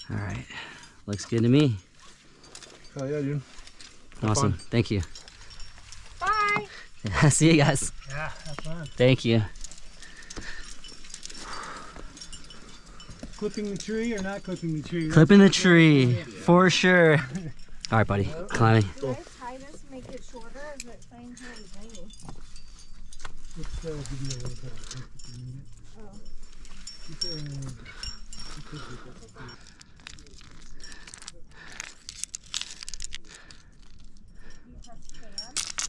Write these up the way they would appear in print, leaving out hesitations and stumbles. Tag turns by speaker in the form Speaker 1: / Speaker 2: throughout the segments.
Speaker 1: All right, looks good to me.
Speaker 2: Oh yeah, dude.
Speaker 1: Awesome, thank you.
Speaker 3: Bye.
Speaker 1: See you guys.
Speaker 2: Yeah, have fun.
Speaker 1: Thank you.
Speaker 2: Clipping the tree or not clipping the tree?
Speaker 1: Clipping the tree, for sure. All right, buddy, climbing.
Speaker 3: Do I tie this and make it shorter, or is it fine how it's tiny?
Speaker 2: Let's give you a little bit of if you need it.
Speaker 3: Oh.
Speaker 2: You could get that.
Speaker 3: You press fan.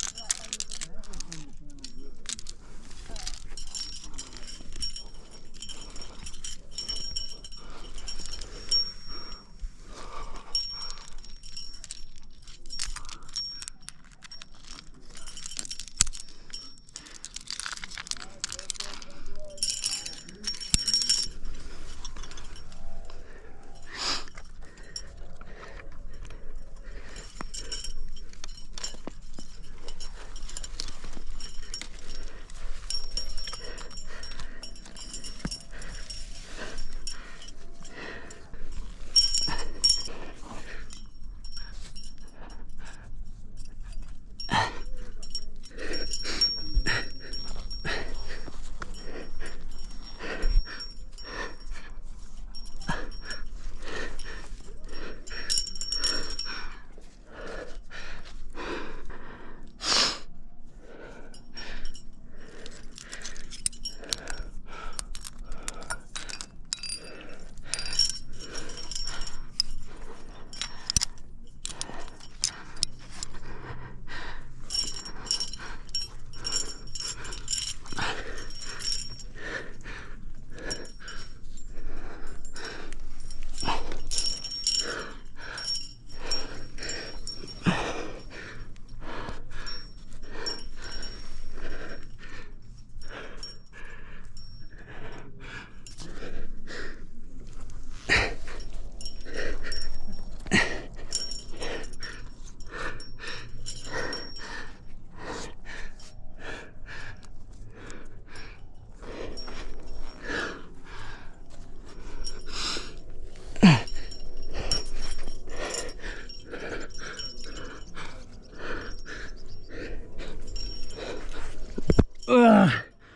Speaker 1: Ugh.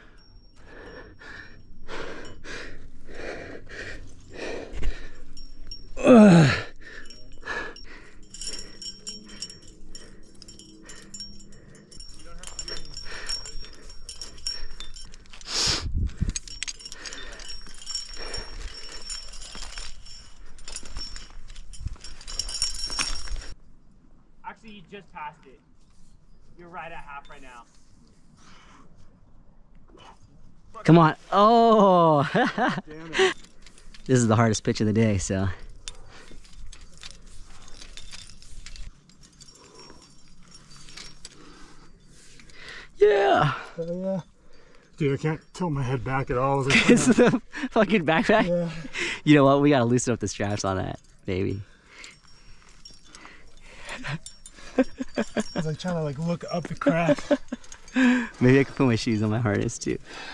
Speaker 1: Ugh.
Speaker 4: Actually, you just passed it. You're right at half right now.
Speaker 1: Come on. Oh.
Speaker 2: Damn it.
Speaker 1: This is the hardest pitch of the day, so. Yeah.
Speaker 2: Yeah. Dude, I can't tilt my head back at all.
Speaker 1: It's the fucking backpack.
Speaker 2: Yeah.
Speaker 1: You know what? We gotta loosen up the straps on that, baby.
Speaker 2: I was like trying to like look up the crack.
Speaker 1: Maybe I can put my shoes on my harness too.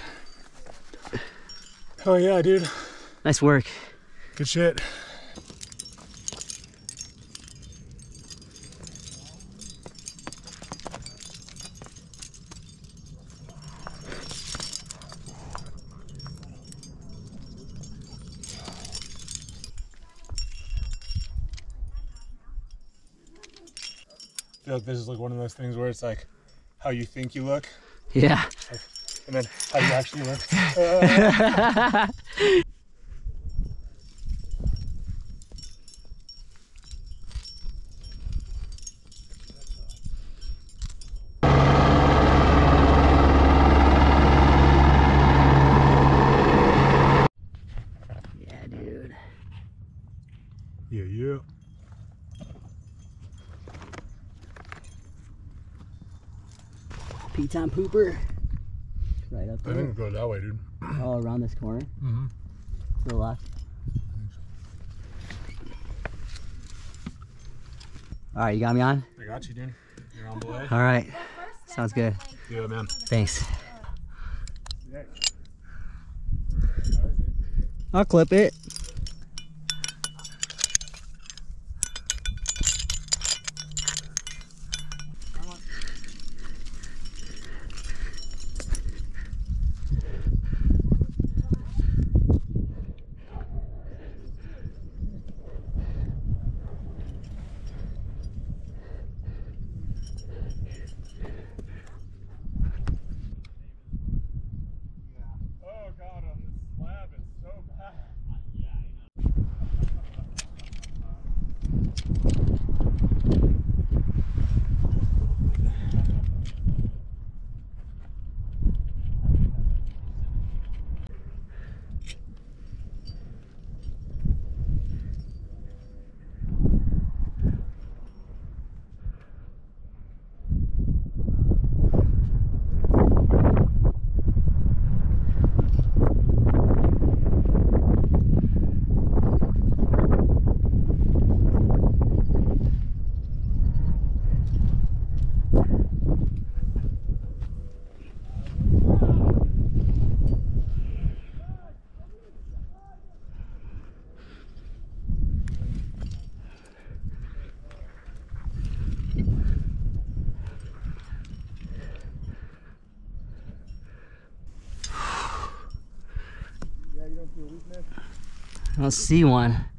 Speaker 2: Oh yeah, dude.
Speaker 1: Nice work.
Speaker 2: Good shit. I feel like this is like one of those things where it's like how you think you look,
Speaker 1: Yeah.
Speaker 2: and then how you actually look.
Speaker 1: Yeah, dude.
Speaker 2: Yeah, yeah.
Speaker 1: Piton Pooper. Right up
Speaker 2: I
Speaker 1: there.
Speaker 2: think it goes that way, dude.
Speaker 1: Oh, around this corner.
Speaker 2: Mm-hmm.
Speaker 1: To the left. All right, you got me on?
Speaker 2: I got you, dude. You're on belay.
Speaker 1: All right. Sounds good.
Speaker 2: Yeah, man.
Speaker 1: Thanks. I'll clip it. I don't see one.